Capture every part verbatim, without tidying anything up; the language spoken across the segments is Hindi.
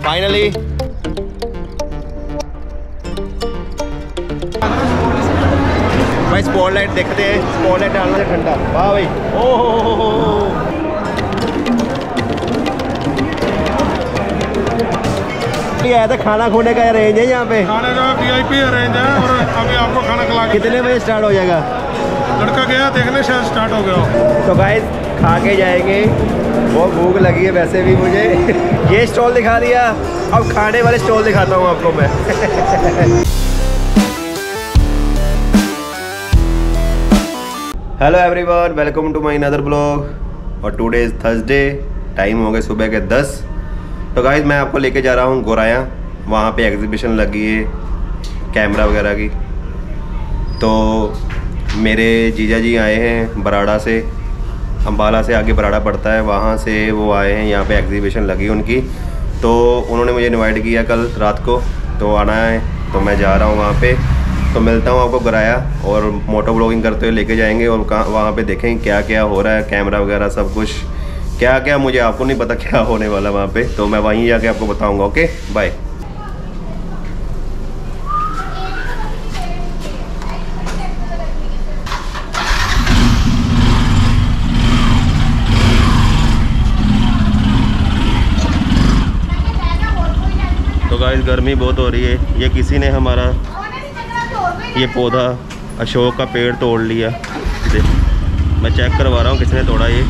फाइनली भाई स्पॉटलाइट देखते हैं। स्पॉटलाइट डालना है ठंडा। वाह भाई, ओह आया था। खाना खोने का अरेंज है यहाँ पे, खाने का वीआईपी अरेंज है और अभी आपको खाना खिला के। कितने बजे स्टार्ट हो जाएगा? लड़का गया देखने, शायद स्टार्ट हो गया। तो गाइस खा के जाएंगे, बहुत भूख लगी है वैसे भी मुझे। ये स्टॉल दिखा दिया, अब खाने वाले स्टॉल दिखाता हूँ आपको मैं। Hello everyone, welcome to my another blog. और टुडे इज़ थर्सडे, टाइम हो गए सुबह के दस। तो गाइस मैं आपको लेके जा रहा हूँ गोराया। वहाँ पे एग्जीबिशन लगी है कैमरा वगैरह की। तो मेरे जीजा जी आए हैं बराड़ा से, अम्बाला से आगे बराड़ा पड़ता है, वहाँ से वो आए हैं। यहाँ पे एग्जीबिशन लगी उनकी, तो उन्होंने मुझे इनवाइट किया कल रात को, तो आना है। तो मैं जा रहा हूँ वहाँ पे। तो मिलता हूँ आपको गोराया, और मोटो ब्लॉगिंग करते हुए लेके जाएंगे। और कहाँ वहाँ पे देखेंगे क्या क्या हो रहा है, कैमरा वगैरह सब कुछ क्या क्या, मुझे आपको नहीं पता क्या होने वाला वहाँ पे। तो मैं वहीं जाके आपको बताऊँगा। Okay bye. तो गाइस गर्मी बहुत हो रही है। ये किसी ने हमारा ये पौधा अशोक का पेड़ तोड़ लिया। मैं चेक करवा रहा हूँ किसने तोड़ा ये।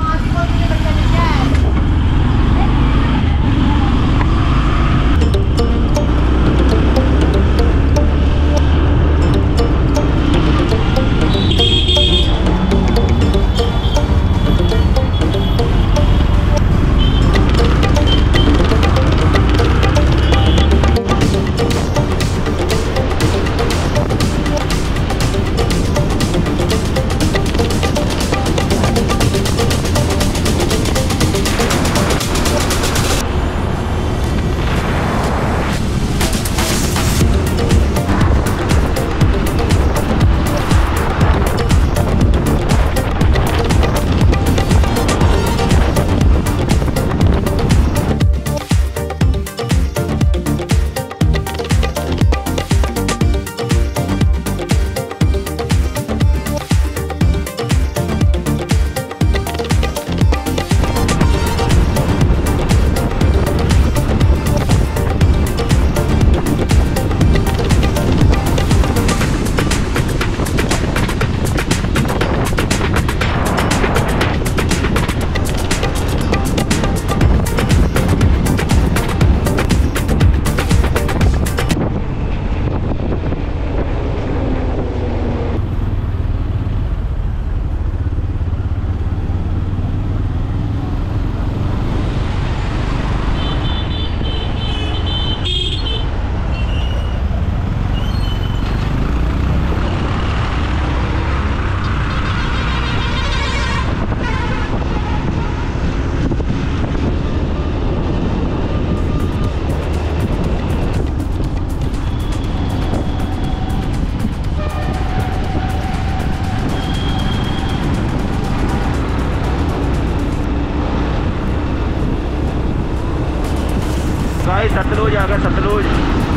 सतलुज आ गया, सतलुज।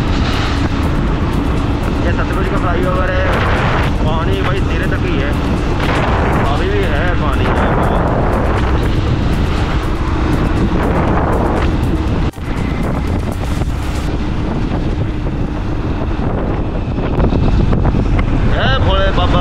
ये सतलुज का फ्लाई ओवर है। पानी भाई सिरे तक ही है, अभी भी है पानी है। भोले बाबा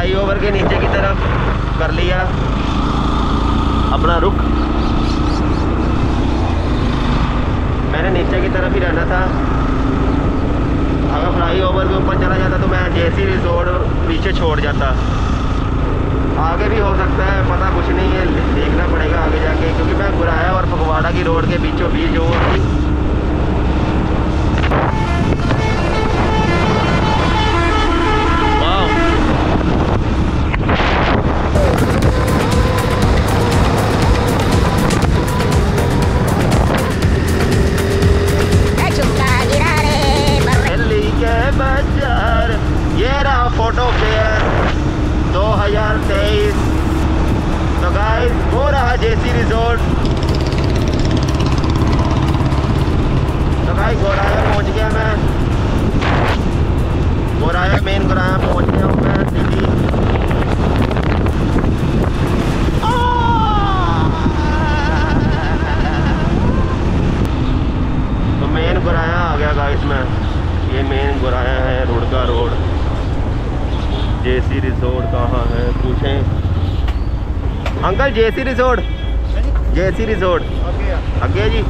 फ्लाईओवर के नीचे की तरफ कर लिया अपना रुख। मैंने नीचे की तरफ ही रहना था। अगर फ्लाईओवर के ऊपर चला जाता तो मैं जेसी रिजॉर्ट पीछे छोड़ जाता। आगे भी हो सकता है, पता कुछ नहीं है, देखना पड़ेगा आगे जाके, क्योंकि मैं गुराया और फगवाड़ा की रोड के बीचों बीच हूँ। फोटो फेयर दो हज़ार तेईस। तो गाइस वो रहा जेसी रिजॉर्ट। तो गाइस गोराया पहुंच गया मैं, गोराया मेन गोराया पहुंच गया हूँ मैं सिटी। तो मेन गोराया आ गया गाइस मैं। ये मेन गोराया है, रुड़का रोड। जेसी रिजॉर्ट कहाँ है पूछें uncle? JC resort, JC resort आगे जी।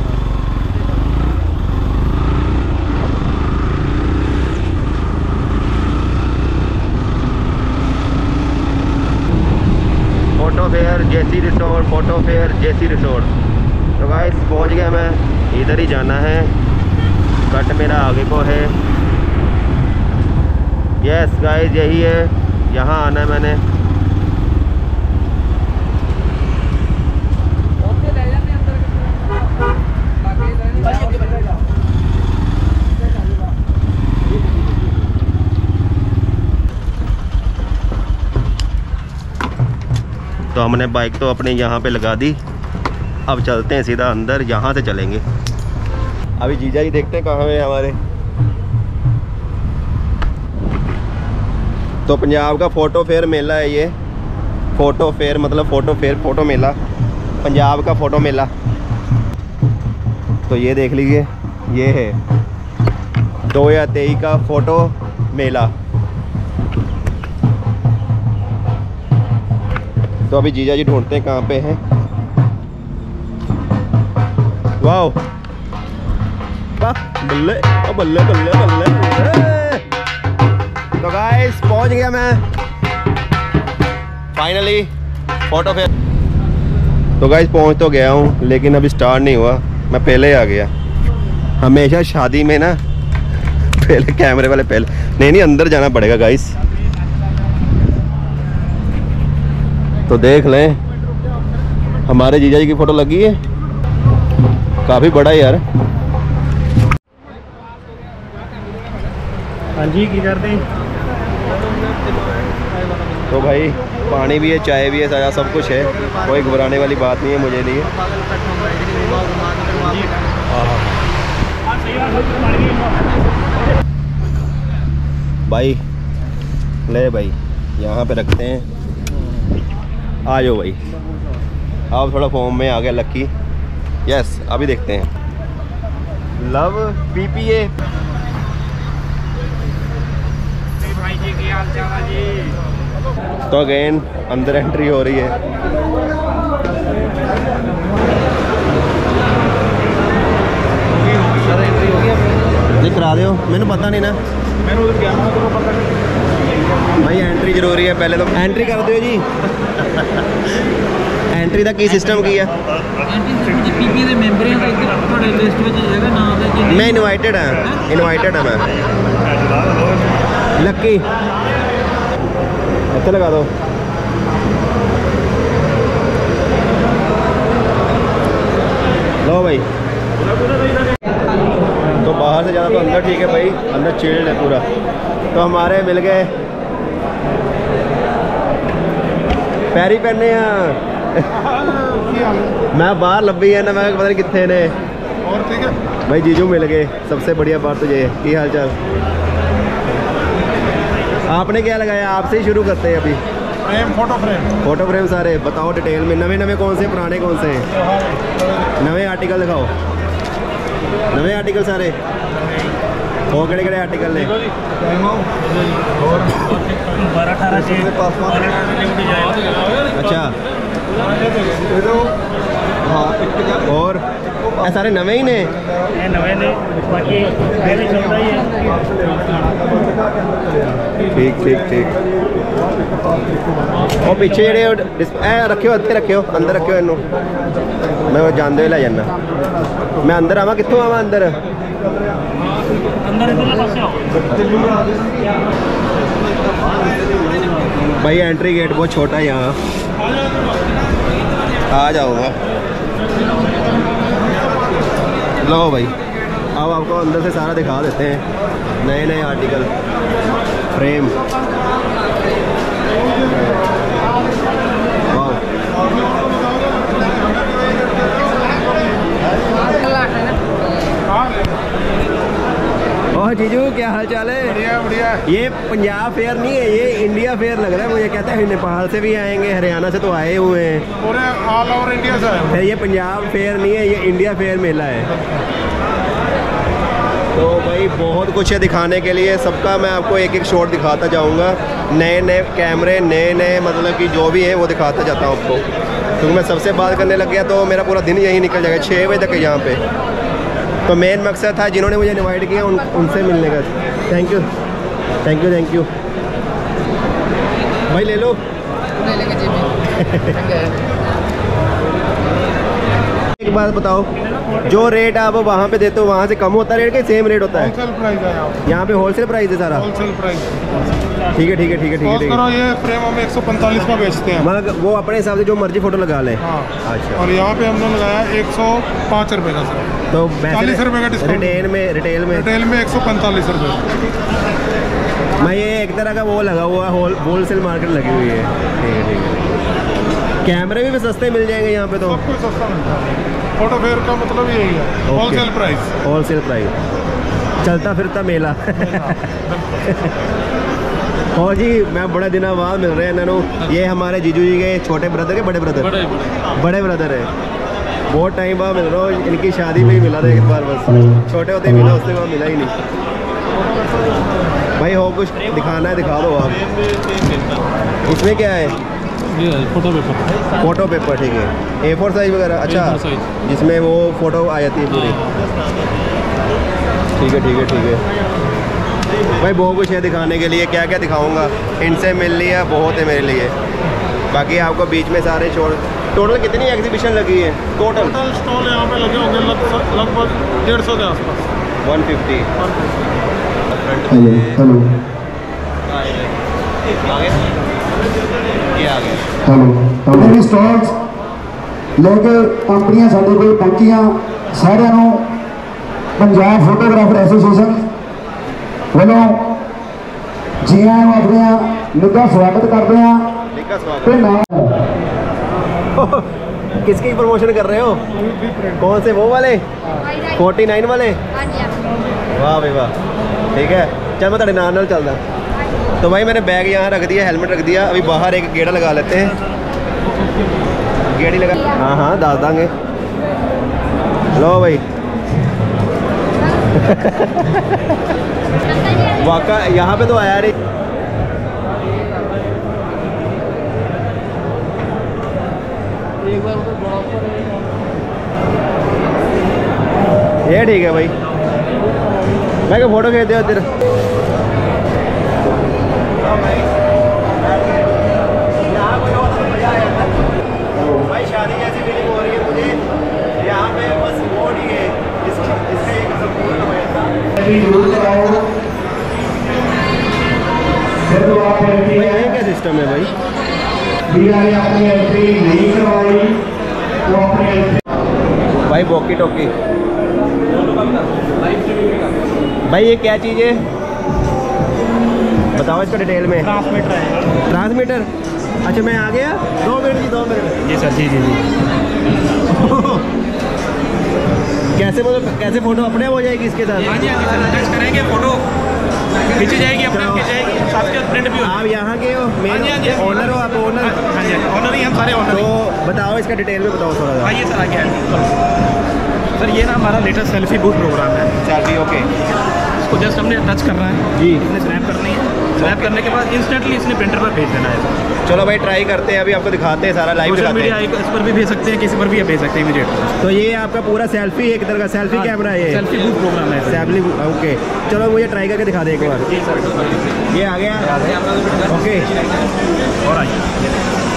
Photo fair JC resort, photo fair JC resort. तो गाइस पहुंच गया मैं, इधर ही जाना है। कट मेरा आगे को है। यस गाइस यही है, यहाँ आना है मैंने। तो हमने बाइक तो अपने यहाँ पे लगा दी। अब चलते हैं सीधा अंदर, यहाँ से चलेंगे। अभी जीजा जी देखते हैं कहाँ है हमारे। तो पंजाब का फ़ोटो फेयर मेला है ये। फ़ोटो फेयर मतलब फ़ोटो फेयर, फ़ोटो मेला, पंजाब का फ़ोटो मेला। तो ये देख लीजिए, ये है दो हज़ार तेईस का फ़ोटो मेला। तो अभी जीजा जी ढूंढते हैं कहाँ पे हैं। वाओ बल्ले बल्ले बल्ले बल्ले। तो गाइस पहुंच गया मैं फाइनली फोटो फेयर। तो गाइस पहुंच तो गया हूं, लेकिन अभी स्टार्ट नहीं हुआ, मैं पहले आ गया। हमेशा शादी में ना पहले कैमरे वाले पहले, नहीं नहीं अंदर जाना पड़ेगा गाइस। तो देख लें हमारे जीजा जी की फोटो लगी है, काफी बड़ा है यार। हाँ जी की करते हैं। तो भाई पानी भी है, चाय भी है, सारा सब कुछ है, कोई घबराने वाली बात नहीं है मुझे लिए। भाई ले भाई यहाँ पे रखते हैं। आ जाओ भाई, अब थोड़ा फॉर्म में आ गया लक्की। यस अभी देखते हैं लव पीपीए। भाई जी की हाल चाल जी। तो अगेन अंदर एंट्री हो रही है। नहीं करा दो, मैंने पता नहीं ना, मैंने उधर गया ना तो पता नहीं। भाई एंट्री जरूरी है, पहले तो एंट्री कर दो जी। एंट्री का की सिस्टम की है? मैं इनवाइटेड है, इनवाइटेड है मैं। लक्की इतना लगा दो। लो भाई, तो बाहर से ज़्यादा तो अंदर ठीक है भाई, अंदर चिल्ड है पूरा। तो हमारे मिल गए पैरी पहने हैं। मैं बाहर लब्बी है ना, मैं पता नहीं कितने ने। और ठीक है भाई जीजू मिल गए, सबसे बढ़िया बात तो ये है। हाल चाल आपने क्या लगाया? आपसे ही शुरू करते हैं अभी। Frame, photo frame, photo frame सारे बताओ डिटेल में, नवे नवे कौन से, पुराने कौन से हैं? नवे आर्टिकल दिखाओ, नवे आर्टिकल सारे। वो केड़े केड़े आर्टिकल ने? बारह अठारह से अच्छा और ये सारे नवे ही ने? ये नवे ने, बाकी पहले चलता ही है। ठीक ठीक ठीक। और पीछे जेडे ए रखियो, इत्थे रखियो, अंदर रखियो इनू, मैं वो जानते हुए लै जाना। मैं अंदर आवा, कित्थों आवा अंदर? अंदर इधर पासे आओ भाई। एंट्री गेट बहुत छोटा है यहाँ, आ जाऊँगा। लो भाई, अब आपको अंदर से सारा दिखा देते हैं, नए नए आर्टिकल, फ्रेम। और जीजू क्या हाल चाल है? बढ़िया बढ़िया। ये पंजाब फेयर नहीं है, ये इंडिया फेयर लग रहा है मुझे। कहते हैं नेपाल से भी आएंगे, हरियाणा से तो आए हुए हैं, पूरे ऑल ओवर इंडिया से आए। फिर ये पंजाब फेयर नहीं है, ये इंडिया फेयर मेला है। तो भाई बहुत कुछ है दिखाने के लिए, सबका मैं आपको एक एक शॉट दिखाता जाऊंगा। नए नए कैमरे, नए नए मतलब कि जो भी है वो दिखाता जाता हूँ आपको, क्योंकि मैं सबसे बात करने लग गया तो मेरा पूरा दिन यही निकल जाएगा। छः बजे तक यहाँ पे तो मेन मकसद था जिन्होंने मुझे इनवाइट किया उन उनसे मिलने का। Thank you thank you thank you भाई। ले लो ले लेंगे जी में। एक बात बताओ, जो रेट आप वहाँ पे देते हो वहाँ से कम होता है रेट, के सेम रेट होता है? होलसेल प्राइस है यहाँ पे। यहाँ पे होलसेल प्राइस है सारा? Wholesale price. ठीक है ठीक है ठीक है ठीक है ठीक करो, है। ये फ्रेम हम एक सौ पैंतालीस का बेचते हैं। मतलब वो अपने हिसाब से जो मर्जी फोटो लगा लें? हाँ। अच्छा। और यहाँ पे हमने लगाया एक सौ पाँच रुपये का सर। तो चालीस रुपये का डिस्काउंट। रिटेल में रिटेल में रिटेल में एक सौ पैंतालीस रुपये। मैं ये एक तरह का वो लगा हुआ होल होलसेल मार्केट लगी हुई है। ठीक है ठीक है। कैमरे भी सस्ते मिल जाएंगे यहाँ पे? तो सब कुछ सस्ता मिलता है। फोटो फेयर का मतलब यही है, होलसेल प्राइस। होलसेल प्राइस, चलता फिरता मेला। और जी मैं बड़े दिनों बाद मिल रहे हैं इन्होंने। ये हमारे जीजू जी के छोटे ब्रदर के बड़े ब्रदर बड़े बड़े ब्रदर है। बहुत टाइम बाद मिल रहा हूँ, इनकी शादी में ही मिला था एक बार, बस छोटे होते ही मिला, उसके बाद मिला ही नहीं। भाई हो कुछ दिखाना है दिखा दो आप। इसमें क्या है? ये फोटो पेपर। फोटो पेपर, ठीक है। ए फोर साइज वगैरह? अच्छा, जिसमें वो फोटो आ जाती है पूरी। ठीक है ठीक है ठीक है भाई। बहुत कुछ है दिखाने के लिए, क्या क्या दिखाऊंगा। इनसे मिल लिया बहुत है मेरे लिए। बाकी आपको बीच में सारे छोड़। टोटल कितनी एग्जीबिशन लगी है? टोटल टोटल स्टॉल यहाँ पे लगे होंगे लगभग डेढ़ सौ के आसपास। One fifty. हेलो हेलो भी स्टॉल्स लेके कंपनियां साढ़े कोल पहुंचियां। सारिਆਂ ਨੂੰ पंजाब फोटोग्राफर एसोसीएशन वालों जी आए ਨੂੰ अपने निੱਘਾ स्वागत करते हैं। ਤੇ ਨਾਲ किसकी प्रमोशन कर रहे हो? कौन से, वो वाले फोर्टी नाइन वाले? वाह भाई वाह। ठीक है, चल मैं तेरे नाल नाल चलदा। तो भाई मैंने बैग यहाँ रख दिया, हेलमेट रख दिया, अभी बाहर एक गेड़ा लगा लेते हैं। गेड़ी लगा, हाँ हाँ दास देंगे। लो भाई। वाका यहाँ पे तो आया नहीं। ये ठीक है भाई, मैं क्या फोटो खींच दे तेरा। भाई शादी जैसी फीलिंग हो रही है मुझे यहाँ पे, बस वो नहीं है इसका इसका एक संपूर्ण भाई। ये क्या सिस्टम है भाई? भाई वॉकी टॉकी भाई, ये क्या चीज़ है बताओ इसका डिटेल में। ट्रांसमीटर है। ट्रांसमीटर? अच्छा मैं आ गया, दो मिनट जी दो मिनट। जी सर, जी जी जी। कैसे मतलब कैसे फोटो अपने आप हो जाएगी इसके साथ? हाँ जी हाँ जी सर, टच करेंगे फोटो खींची जाएगी, अपने आप खींच जाएगी, साथ के प्रिंट भी हो। आप यहाँ के हो, मेन ओनर हो आप? ओनर? हाँ जी ओनर ही, हम सारे ओनर। तो बताओ इसका डिटेल में बताओ थोड़ा सा। आइए सर आगे। सर ये ना हमारा लेटेस्ट सेल्फी बूथ प्रोग्राम है। Selfie, okay. इसको जस्ट हमने टच करना है जी। इसने स्नैप करनी है, स्नैप करने के बाद इंस्टेंटली इसने प्रिंटर पर भेज देना है। चलो भाई ट्राई करते हैं, अभी आपको दिखाते हैं सारा लाइव सोशल दिखाते मीडिया हैं। इस पर भी भेज सकते हैं, किसी पर भी भेज सकते हैं इमीडिएट। तो ये आपका पूरा सेल्फी एक तरह का सेल्फी कैमरा है ये, सेल्फी बूथ प्रोग्राम है। Selfie okay. चलो मुझे ट्राई करके दिखा दे एक बार। जी सर, ये आ गया ओके। और आइए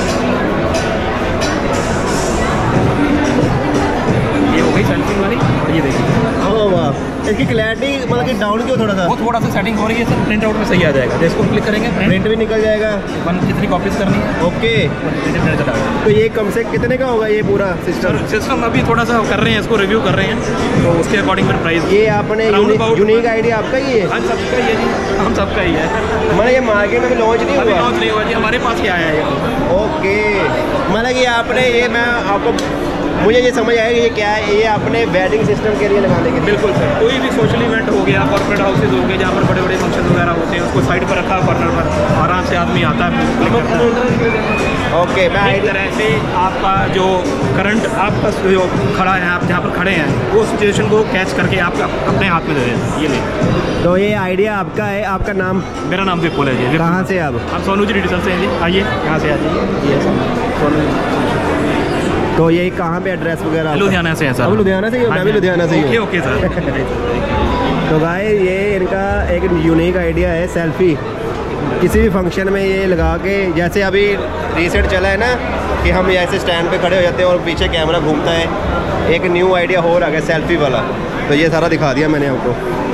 ये हो गई सेल्फी वाली। और ये देखिए ओह वाह, इसकी क्लैरिटी मतलब कि डाउन क्यों थोड़ा सा? वो थोड़ा सा सेटिंग हो रही है सर, प्रिंट आउट में सही आ जाएगा। जैसे इसको क्लिक करेंगे प्रिंट प्रिंट भी निकल जाएगा। वन जितनी कॉपीज करनी है ओके, प्रिंट चला जाएगा। तो ये कम से कितने का होगा ये पूरा सिस्टम? सर सिस्टम अभी थोड़ा सा कर रहे हैं, इसको रिव्यू कर रहे हैं, तो उसके अकॉर्डिंग फिर प्राइस। ये आपने Round about- यूनिक आइडिया आपका ही है? हम सबका ही है जी, हम सबका ही है। मतलब ये मार्केट में भी लॉन्च नहीं अभी हुआ? लॉन्च नहीं हुआ जी, हमारे पास क्या आया है ये। ओके, मतलब कि आपने ये, मैं आपको मुझे ये समझ आया कि ये क्या है, ये आपने वेडिंग सिस्टम के लिए लगाने के लिए। बिल्कुल सर, कोई भी सोशल इवेंट हो गया, कॉर्पोरेट हाउसेज हो गए, जहाँ पर बड़े बड़े फंक्शन वगैरह होते हैं, उसको साइड पर रखा कॉर्नर पर, आराम से आदमी आता है क्लिक करता है। ओके, मैं एक आइडिया तरह से आपका जो करंट आपका जो खड़ा है, आप जहाँ पर खड़े हैं, वो सिचुएशन को कैच करके आप अपने हाथ में दे दें। ये ले, तो ये आइडिया आपका है, आपका नाम? मेरा नाम विपुल है जी। विपुल। कहाँ से आप? हम सोनू जी डिजिटल से हैं जी, आइए यहाँ से आ जाइए। ये सोनू जी। तो ये कहाँ पे एड्रेस वगैरह आपका? लुधियाना से है सर। अब लुधियाना से ही हो? मैं भी लुधियाना से ही हूँ। Okay okay sir. तो गाय ये इनका एक यूनिक आइडिया है, सेल्फी किसी भी फंक्शन में ये लगा के, जैसे अभी रिसेंट चला है ना कि हम ऐसे स्टैंड पे खड़े हो जाते हैं और पीछे कैमरा घूमता है, एक न्यू आइडिया हो रहा है सेल्फी वाला। तो ये सारा दिखा दिया मैंने आपको,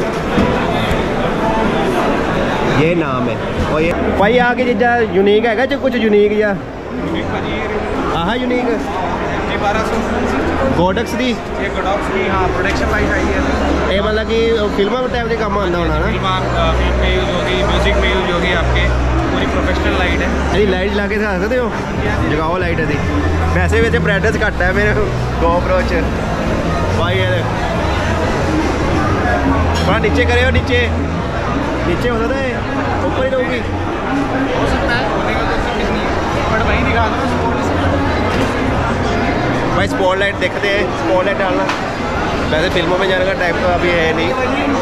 ये नाम है। और ये भाई आगे चीज़ा यूनिक है जो कुछ यूनिक या हाँ यूनिक बारह सौ गोडक्स दी ये गोडक्स की हाँ प्रोडक्शन वाइज आई है। ये मतलब कि फिल्मा टाइप के काम आंदा होना ना? फिल्म फिल्म में यूज होगी, म्यूजिक में यूज होगी, आपके पूरी प्रोफेशनल लाइट है। अरे लाइट ला के दिखा सकते हो? जगाओ लाइट है। वैसे वैसे ब्राइटनेस घट है मेरे GoPro च भाई। ये थोड़ा नीचे करे हो, नीचे नीचे हो सकता है, ऊपर ही रहूँगी हो सकता है, होने का तो कुछ नहीं है, बट वही दिखा दो। भाई स्पॉटलाइट देखते हैं, स्पॉटलाइट डालना। वैसे फिल्मों में जाने का टाइप तो अभी है नहीं।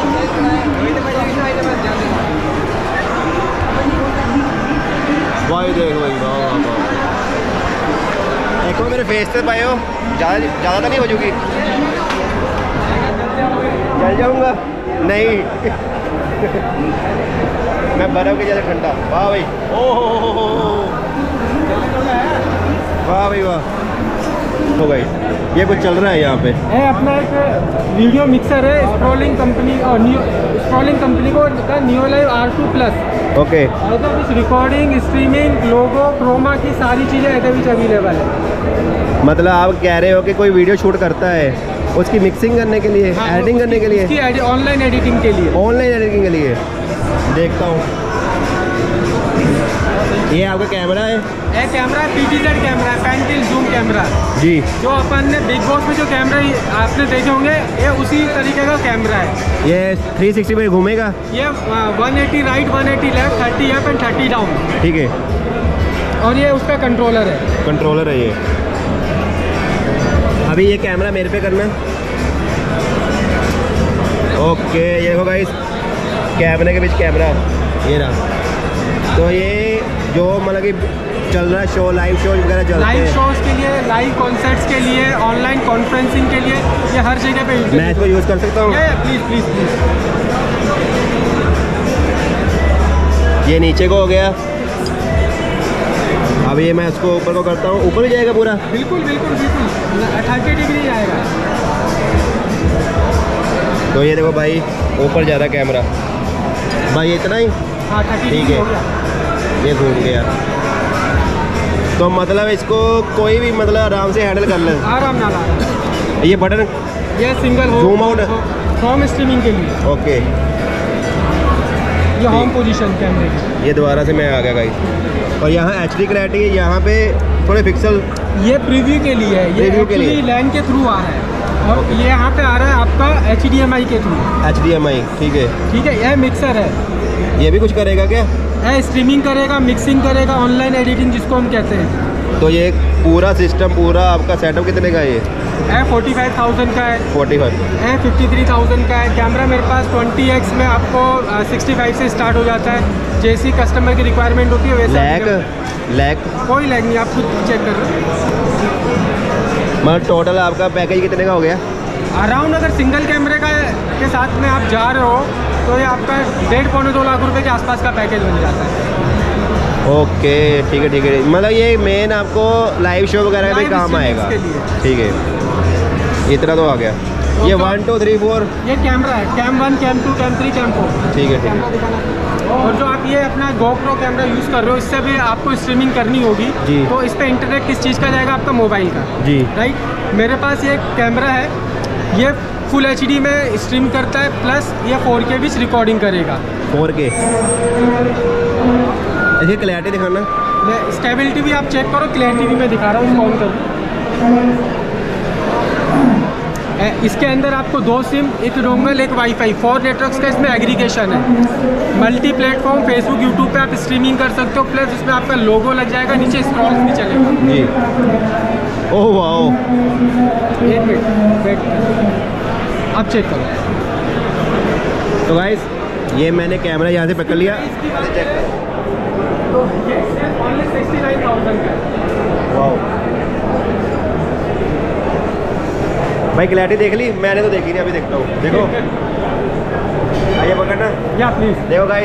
भाई देख भाई, वाह वाह, एक बार मेरे फेस पे पाए हो, ज़्यादा ज़्यादा तो नहीं हो चुकी? जल जाऊँगा नहीं। मैं बर्फ़ के जैसे ठंडा। वाह भाई, ओह वाह भाई वाह। हो गई, ये कुछ चल रहा है यहाँ पे है अपना एक वीडियो मिक्सर है, स्क्रॉलिंग कंपनी और न्यू स्क्रॉलिंग कंपनी को का neo live R two plus. Okay, recording, streaming, logo, chroma की सारी चीज़ें ऐसे भी अवेलेबल है। मतलब आप कह रहे हो कि कोई वीडियो शूट करता है, उसकी मिक्सिंग करने के लिए, हाँ, एडिटिंग करने के लिए, उसकी ऑनलाइन एडिटिंग के लिए, ऑनलाइन एडिटिंग के लिए। देखता हूँ, ये आपका कैमरा है? ये कैमरा पीटीजेड कैमरा है, पेंटिल जूम कैमरा जी। जो अपन ने बिग बॉस में जो कैमरा आपने देखे होंगे, ये उसी तरीके का कैमरा है। ये थ्री सिक्सटी पे घूमेगा? ये one eighty right, one eighty left, thirty up and thirty down. ठीक है। और ये उसका कंट्रोलर है। कंट्रोलर है ये। अभी ये कैमरा मेरे पे करना। ओके, ये देखो गाइस, कैमरे के बीच कैमरा ये रहा। तो ये जो मतलब कि चल रहा है शो, लाइव शो वगैरह चलते लाइव हैं, शोज के लिए, लाइव कॉन्सर्ट्स के लिए, ऑनलाइन कॉन्फ्रेंसिंग के लिए, ये हर जगह पे यूज। मैं इसको यूज़ कर सकता हूँ? Please please please. ये नीचे को हो गया। अब ये मैं इसको ऊपर को करता हूँ, ऊपर भी जाएगा पूरा? बिल्कुल बिल्कुल बिल्कुल, थर्टी डिग्री आएगा। तो ये देखो भाई, ऊपर ज़्यादा कैमरा भाई, इतना ही? हाँ, थर्टी ठीक डिग्री है। हो गया। ये घूम गया, तो मतलब इसको कोई भी मतलब आराम से हैंडल कर ले, आराम ना ला। ये बटन ये सिंगल हो, Zoom out? होम स्ट्रीमिंग के लिए। ओके, ये होम पोजीशन कैमरे की। ये दोबारा से मैं आ गया गाइस। और यहाँ एच डी क्लैरिटी है, यहाँ पे थोड़े पिक्सल। ये प्रीव्यू के लिए है, ये Preview के लिए। एक्चुअली लैन के थ्रू आ रहा है, और ये यहाँ पे आ रहा है आपका एच डी एम आई के थ्रू। एच डी एम आई, ठीक है। ठीक है, यह मिक्सर है। ये भी कुछ करेगा क्या? है, स्ट्रीमिंग करेगा, मिक्सिंग करेगा, ऑनलाइन एडिटिंग जिसको हम कहते हैं। तो ये पूरा सिस्टम, पूरा आपका सेटअप कितने का है ये? है फोर्टी फाइव थाउजेंड का है, फोर्टी फाइव है फिफ्टी थ्री थाउजेंड का है। कैमरा मेरे पास ट्वेंटी एक्स में आपको सिक्सटी फाइव से स्टार्ट हो जाता है। जैसी कस्टमर की रिक्वायरमेंट होती है वैसे। लैग लैग कोई लैग नहीं, आप खुद चेक कर रहे हो। मतलब टोटल आपका पैकेज कितने का हो गया? अराउंड अगर सिंगल कैमरे का के साथ में आप जा रहे हो तो ये आपका डेढ़ पौने दो लाख रुपए के आसपास का पैकेज बन जाता है। ओके ठीक है ठीक है, मतलब ये मेन आपको लाइव शो वगैरह में काम आएगा। ठीक है, इतना तो आ गया। ये वन टू थ्री फोर ये कैमरा है, cam one, cam two, cam three, cam four. ठीक है ठीक है। और जो आप ये अपना गोप्रो कैमरा यूज़ कर रहे हो, इससे भी आपको स्ट्रीमिंग करनी होगी जी। तो इस पर इंटरनेट किस चीज़ का जाएगा? आपका मोबाइल का जी। राइट। मेरे पास ये कैमरा है, ये फुल एच डी में स्ट्रीम करता है, प्लस ये फोर के भी रिकॉर्डिंग करेगा। फोर के इसकी क्लैरिटी दिखाना। स्टेबिलिटी भी आप चेक करो, क्लैरिटी भी मैं दिखा रहा हूँ, ऑन करो। इसके अंदर आपको दो सिम, एक डोंगल, एक वाईफाई, फोर नेटवर्क्स का इसमें एग्रीगेशन है। मल्टी प्लेटफॉर्म, फेसबुक, यूट्यूब पे आप स्ट्रीमिंग कर सकते हो, प्लस उसमें आपका लोगो लग जाएगा, नीचे स्क्रॉल्स भी चलेगा जी। ओह वाओ, एक मिनट वेट, आप चेक करो। तो गाइस ये मैंने कैमरा यहाँ से पकड़ लिया। तो ये ओनली सिक्सटी नाइन थाउजेंड का है। वाओ भाई, क्लैरिटी देख ली? मैंने तो देखी नहीं, अभी देखता हूँ। देखो आइए पकड़ना। या प्लीज देखो गाइस,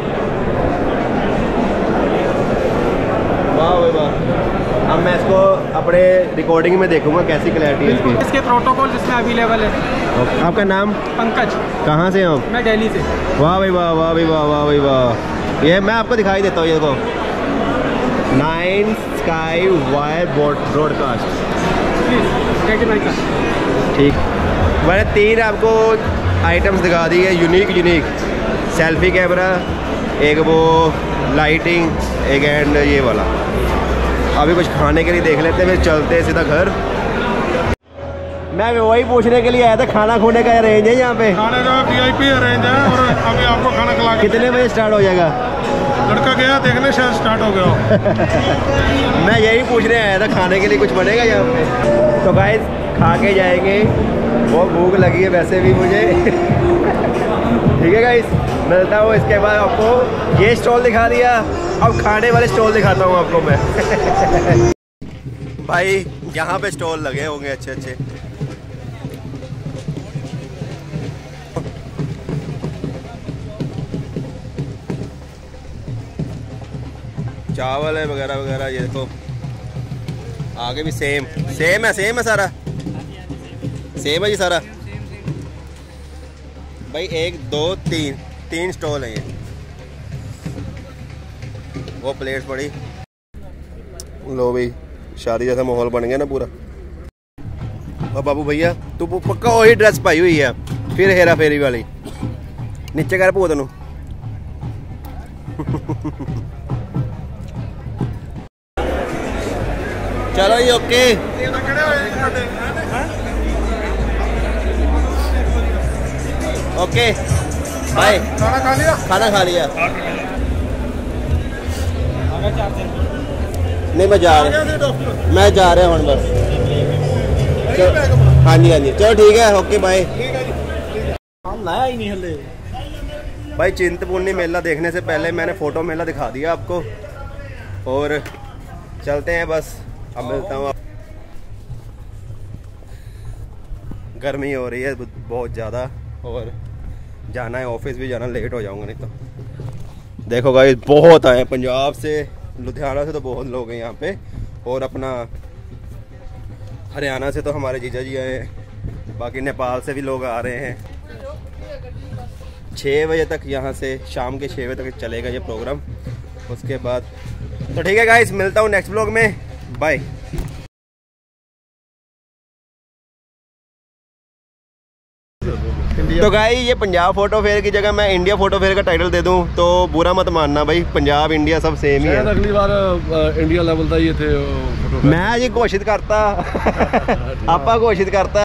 वाह भाई वाह। अब मैं इसको अपने रिकॉर्डिंग में देखूंगा कैसी क्लैरिटी है इसकी। इसके प्रोटोकॉल इसमें अवेलेबल है। ओके। आपका नाम? पंकज। कहाँ से हम? मैं दिल्ली से। वाह भाई वाह, वाह भाई वाह, वाह भाई वाह। ये मैं आपको दिखाई देता हूँ, ये देखो, नाइन स्काई वायर ब्रॉडकास्ट। ठीक, मैंने तीन आपको आइटम्स दिखा दी है, यूनिक यूनिक। सेल्फी कैमरा, एक वो लाइटिंग, एक एंड ये वाला। अभी कुछ खाने के लिए देख लेते हैं, फिर चलते हैं सीधा घर। मैं वही पूछने के लिए आया था, खाना खोने का अरेंज है यहाँ पे? खाने का वी आई पी अरेंज है, और अभी आपको खाना खिला के कितने बजे स्टार्ट हो जाएगा? लड़का गया देखने, शायद स्टार्ट हो गया हो। मैं यही पूछने आया था, खाने के लिए कुछ बनेगा यहाँ पे? तो गाइस खा के जाएंगे, वो भूख लगी है वैसे भी मुझे। ठीक है गाइस, मिलता हूँ इसके बाद आपको। ये स्टॉल दिखा दिया, अब खाने वाले स्टॉल दिखाता हूँ आपको मैं। भाई यहाँ पे स्टॉल लगे होंगे अच्छे अच्छे। चावल है वगैरह वगैरह, ये देखो आगे भी सेम सेम है, सेम है सारा, सेम है जी सारा। भाई एक दो तीन तीन स्टॉल हैं ये। वो प्लेट्स पड़ी। लो भाई, शादी जैसा माहौल बन गया ना पूरा। और बाबू भैया तू पक्का वही ड्रेस पाई हुई है, फिर हेरा फेरी वाली। नीचे कर पो तेनू। चलो जी ओके। Okay bye. खाना खा लिया? खाना खा लिया। नहीं मैं जा रहा मैं जा रहा हूँ बस। हाँ जी हाँ जी चलो ठीक है, ओके बाय। लाया ही नहीं हले भाई चिंतपूर्णी मेला देखने से पहले मैंने फोटो मेला दिखा दिया आपको, और चलते हैं बस। अब मिलता हूँ। गर्मी हो रही है बहुत ज़्यादा, और जाना है ऑफिस भी जाना, लेट हो जाऊंगा नहीं तो। देखो गाइस बहुत आए पंजाब से, लुधियाना से तो बहुत लोग हैं यहाँ पे, और अपना हरियाणा से तो हमारे जीजा जी आए हैं, बाकी नेपाल से भी लोग आ रहे हैं। छः बजे तक यहाँ से, शाम के छः बजे तक चलेगा ये प्रोग्राम। उसके बाद तो ठीक है गाइस, मिलता हूँ नेक्स्ट ब्लॉग में, बाय। तो गाइस ये पंजाब फोटो फेयर की जगह मैं इंडिया फोटो फेयर का टाइटल दे दूं तो बुरा मत मानना भाई, पंजाब इंडिया सब सेम ही है। अगली बार इंडिया लेवल का ये थे फोटो मैं जी घोषित करता आपा घोषित करता